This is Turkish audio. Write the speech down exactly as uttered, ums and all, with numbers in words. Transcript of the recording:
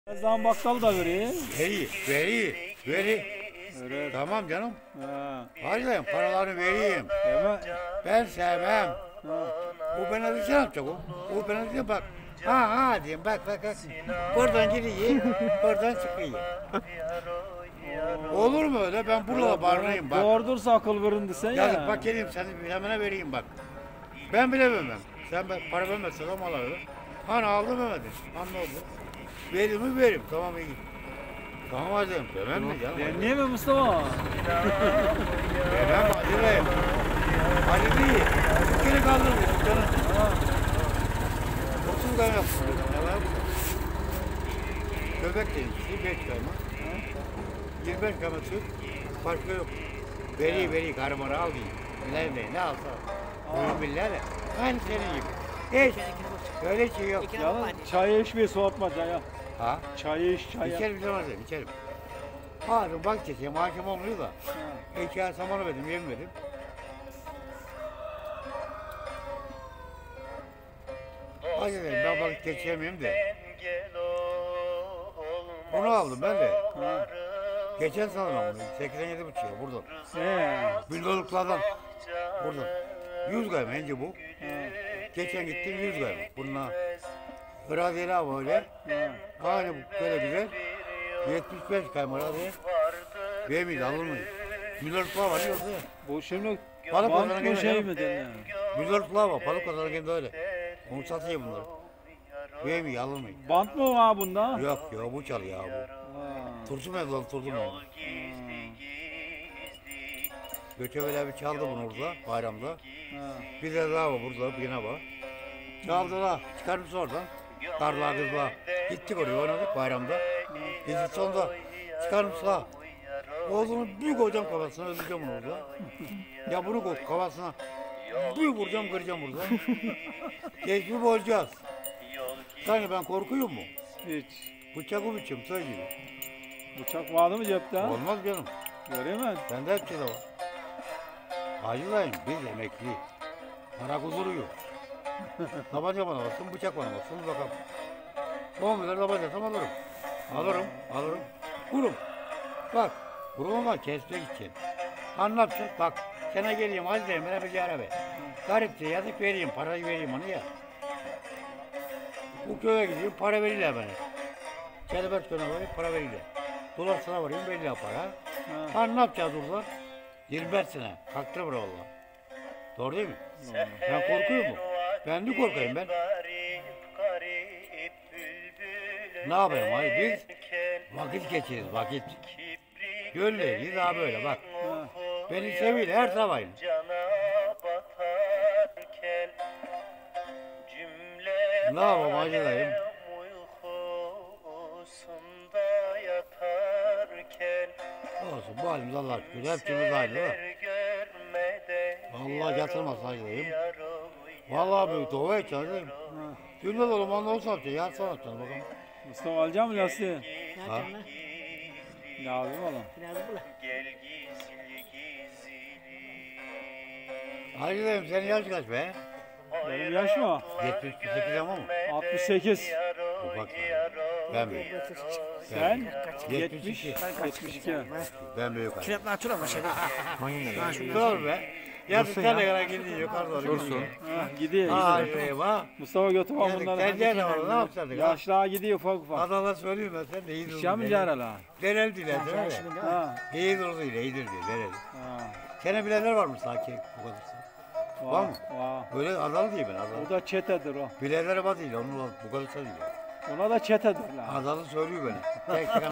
Zam bakkal da vereyim. Veri, veri, veri. Verir. Tamam canım. Ha. Harcayayım, paralarını vereyim. Değil mi? Ben sevmem. Ha. O bana bir şey yapacak o. O bana bir şey bak. Ha ha diyeyim bak bak bak. Buradan giriyor, buradan çıkıyor. Olur mu öyle? Ben burada barınayım bak. Doğrudursa akıl verin sen ya. Yazık bak geleyim seni bir hemen vereyim bak. Ben bile vermem. Sen ben para vermezsen ama alırım. Hani aldım vermedin. Han ne oldu? Verir mi veririm. Tamam iyi. Tamam hadi. Vermem mi canım? Ben niye mi Mustafa? Vermem hadi vereyim. Hadi değil. Bir kere kaldırdım canım. otuz gram yaptım. Ne var? Göbek değil. beş gram. yirmi beş gram süt. Başka yok. Veri veri karımara al diyeyim. Bilen de ne alsa. Bunu bilirler de. Aynı senin gibi. Hiç. Öyle şey yok. Yalan çayı içmeyi soğutmaca ya. Ha? Çayı iç çayı. İçerim zaman içerim. Abi bak çekeyim akşam olmuyor da. İki ay samanı verdim yemedim. Hadi dedim ben balık geçirmeyeyim de. Bunu aldım ben de. Ha. Geçen sene ben bunu. seksen yedi buçuğa buradan. He. Bildoluklardan. Buradan. yüz gram önce bu. Ha. Geçen gittim yüz gram. Bununla Iradeli abi öyle. Ha. Aynı böyle güzel. yetmiş beş gram Iradeli. Ve miydi alır mıydı? Bildoluklar var yoksa. Bu şimdi Balık bant pazarına mı gene şey canım. mi derler? Bildoluklar var. Balık pazarına de öyle. Onu satayım bunları. Ve mi alır mıydı? Bant mı var bunda? Yok ya bu çalıyor ya bu. Ha. Turşu mevzu turdum onu. Göçebeler bir çaldı bunu orada bayramda. Ha. Bir de daha var burada bir yine var. Çaldılar çıkarmış oradan. Karlar kızlar. Gittik oraya oynadık bayramda. Bizi sonunda çıkarmışlar. Oğlunu büyük hocam kafasına öldüreceğim onu orada. Ya bunu koy kafasına. Büyük vuracağım kıracağım burada. Geçmiş olacağız. Sanki ben korkuyor mu? Hiç. Bıçak o biçim söz gibi. Bıçak vardı mı cepte? Olmaz canım. Göreyim mi? Bende hepsi de var. Hacılayım biz emekli. Para huzuru yok. Tabanca bana baksın, bıçak bana baksın, bakalım. on milyar tabancasam alırım. Alırım, alırım. Kurum. Bak, kurum ama kesme gideceğim. Anlatacak, bak. Sana geleyim, hacılayım, bana bir araba. Garipti, yazık vereyim, parayı vereyim onu ya. Bu köye gideyim, para verirler bana. Kelebek köyüne varayım, para verirler. Dolaşsana varayım, verirler para. Ha. Ha ne yapacağız orada? yirmi beş sene. Kalktı bura valla. Doğru değil mi? Doğru. Ben korkuyor mu? Ben de korkayım ben. Ne yapayım hayır biz vakit geçiririz vakit. Gölleyiz daha böyle bak. Ha. Beni seviyle her sabahın. Ne yapayım hacıdayım? Olsun bu halimiz Allah şükür. Hepimiz aynı değil mi? Allah yatırmaz hacıdayım. Vallahi büyük dova içerideyim. Dün de dolu manda olsa yapacağız. Yarısı yapacağız bakalım. Mustafa alacak mı lastiği? Ha? Lazım oğlum. Hacıdayım senin yaş kaç be? Benim yaş mı? yetmiş sekiz ama mı? altmış sekiz. Dur bak ben büyük. Sen? yetmiş iki. yetmiş iki. Ben büyük. hacı. Şuraya açıl ama şey. Dur be. Yazık sen de kadar gidiyor yukarı doğru. Dursun. Ha, gidiyor. Ay gidiyor. eyvah. Mustafa götür bak Yazık bunları. sen de ne var ne yapacaktık? Yaşlığa gidiyor ufak ufak. Adana söyleyeyim ben sen de iyi durdun. İşe mi car hala? Derel dilersin öyle. Ha. İyi durdu ile iyidir diyor derel. Ha. Sene bilenler var mı sanki bu kadar? Var mı? Var. Öyle Adalı değil ben Adalı. O da çetedir o. Bilenler var değil onun bu kadar değil. Ona da çetedir lan. Adalı söylüyor beni. Tek tek